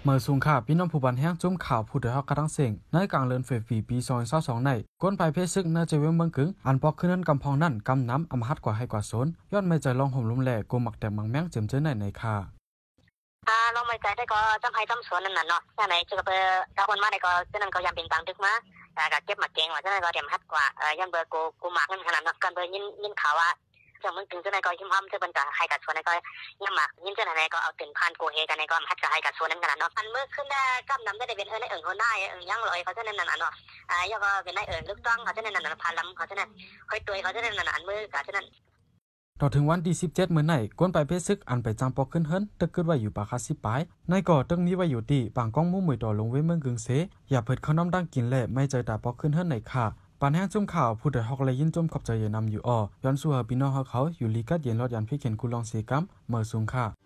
เมื่อสูงค่ะพี่น้องผู้บันแห้งจุ่มข่าวผู้เดือดกระทั้งเสียงในกลางเลือนเฟฟีปี2022ในก้นไปเพศซึกน่าจะเว้นเมืองกึ่งอันปอกขึ้นนั้นกำพองนั่นกำน้ำอำหัดกว่าให้กว่าโซนย้อนไม่ใจลองห่มลุ่มแหล่กูหมักแต่มังแมงเจิมเจอในค่ะเราไม่ใจได้ก็จำให้จำสวนนั่นน่ะเนาะใช่ไหมจะเบอร์ถ้าคนมาได้ก็ฉะนั้นก็ยามเป็นตังตึกมาก็เก็บมาเก่งว่าฉะนั้นก็เตรียมฮัดกว่ายันเบอร์กูหมักนั่นขนาดนั้นกันเบอร์ยินข่าวว่าจะมึงถึงฉะนั้นก็ยิ้มห้ามจะเป็นจะให้กับสวนนั้นก็ยิ้มหมักยิ้มฉะนั้นก็เอาตื่นพันกูเฮกันในก็ฮัดก็ให้กับสวนนั้นขนาดเนาะอันเมื่อขึ้นได้กำน้ำได้เป็นในคนได้ยังลอยเขาฉะนั้นนั่นเนาะยังก็เป็นในลึกต้องเขาฉะนั้นนั่นพันลำเขาฉะนั้นค่อยตัวเขาฉะนั้นนั่นอันเมื่อเขาฉะนั้นต่อถึงวันที่17เมื่อไหร่ก้นไปเพศซึกอันไปจังปอกขึ้นเฮิรนตึกเกิดไว้อยู่ปากคาสิปายในก่อตึงมีไว้อยู่ตีปางก้องมุ่งมือต่อลงเว้เมืองกึ่งเสอย่าเผิดข้าวน้ำดังกินแหละไม่เจอตาปอกขึ้นเฮิรนในค่ะปานแห้งจุ่มข่าวผู้เดือดฮอกเลยยินจุ่มขอบใจอย่านำอยู่ย้อนสู่พี่น้องเขาอยู่ลีกัดเย็นรอดยันพี่เข็นกุลองเสกัมเมื่อสูงค่ะ